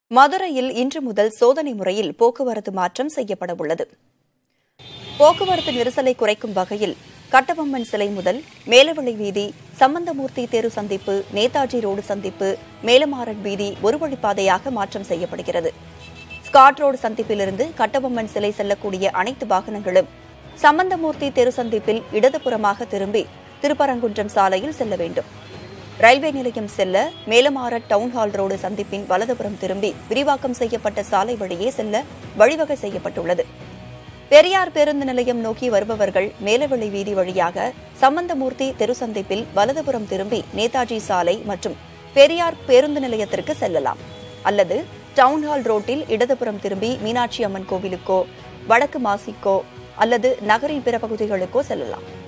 மதுரையில் இன்று முதல் சோதனை முறையில் போக்குவரத்து மாற்றம் செய்யப்படவுள்ளது. போக்குவரத்து நெரிசலை குறைக்கும் வகையில் கட்டபொம்மன் சிலை முதல் மேலவளை வீதி, சம்பந்தமூர்த்தி தெரு சந்திப்பு, நேதாஜி ரோடு சந்திப்பு, மேலமாரட் வீதி ஒரு வழிப்பாதையாக மாற்றம் செய்யப்படுகிறது. ஸ்காட் ரோடு சந்திப்பிலிருந்து கட்டபொம்மன் சிலை செல்லக்கூடிய அனைத்து வாகனங்களும் சம்பந்தமூர்த்தி தெரு சந்திப்பில் இடதுபுறமாக திரும்பி திருப்பரங்குன்றம் சாலையில் செல்ல வேண்டும். ரயில்வே நிலையம் செல்ல மேலமாரட் டவுன்ஹால் ரோடு சந்திப்பின் வலதுபுறம் திரும்பி விரிவாக்கம் செய்யப்பட்ட சாலை வழியே செல்ல வழிவகை செய்யப்பட்டுள்ளது. பெரியார் பேருந்து நிலையம் நோக்கி வருபவர்கள் மேலவளை வீதி வழியாக சம்பந்தமூர்த்தி தெரு சந்திப்பில் வலதுபுறம் திரும்பி நேதாஜி சாலை மற்றும் பெரியார் பேருந்து நிலையத்திற்கு செல்லலாம். அல்லது டவுன்ஹால் ரோட்டில் இடதுபுறம் திரும்பி மீனாட்சி அம்மன் கோவிலுக்கோ, வடக்கு மாசிக்கோ அல்லது நகரின் பிற பகுதிகளுக்கோ செல்லலாம்.